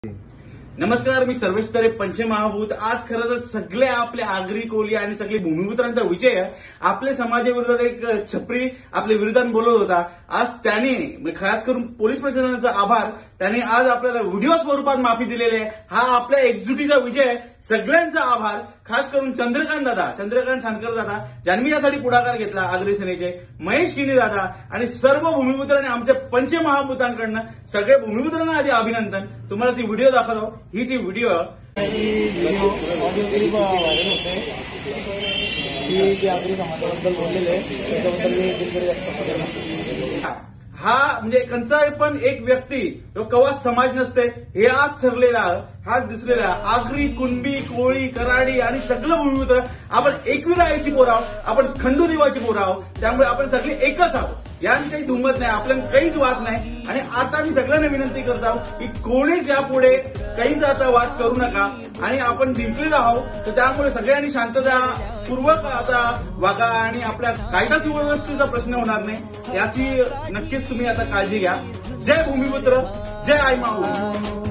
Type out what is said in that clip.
नमस्कार, मी सर्वेश तरे, पंचमहाभूत. आज खरं तर सगळे आपले आगरी कोली आणि सगळे भूमिपुत्रांचा विजय आहे. आपल्या समाजाविरोधात एक छपरी आपल्या विरोधात बोलत होता. आज त्याने खास करून पोलीस प्रशासनाचा आभार, त्याने आज आपल्याला व्हिडिओ स्वरूपात माफी दिलेली आहे. हा आपल्या एकजुटीचा विजय आहे. सगळ्यांचा आभार. खास करून चंद्रकांत ठाणकर दादा, ज्यांनी यासाठी पुढाकार घेतला, आगरी सेनेचे महेश किणी दादा आणि सर्व भूमिपुत्रांनी आमच्या पंचमहाभूतांकडनं सगळे भूमिपुत्रांना आधी अभिनंदन. तुम्हाला ती व्हिडिओ दाखवतो. ही ती व्हिडिओ ऑडिओ क्लिप व्हायरल होते की जे आगरी समाजाबद्दल बोललेले त्याच्याबद्दल मी दिलगिरी व्यक्त करतो. हा म्हणजे कंचा पण एक व्यक्ती तो कवा समाज नसते हे आज ठरलेला, हाच दिसलेला. आगरी, कुणबी, कोळी, कराडी आणि सगळं भूमिपुत्र आपण एकविरायची पोर आहोत, आपण खंडूदेवाची पोर आहोत. त्यामुळे आपण सगळे एकच आहोत. यात काही दुमत नाही, आपल्याला काहीच वाद नाही. आणि आता मी सगळ्यांना विनंती करत आहोत की कोणीच यापुढे काहीच आता वाद करू नका. आणि आपण जिंकलेलो आहोत, तर त्यामुळे सगळ्यांनी शांततापूर्वक आता वागा आणि आपल्या कायदा सुव्यवस्थेचा प्रश्न होणार नाही, याची नक्कीच तुम्ही आता काळजी घ्या. जय भूमिपुत्र, जय आई माऊ.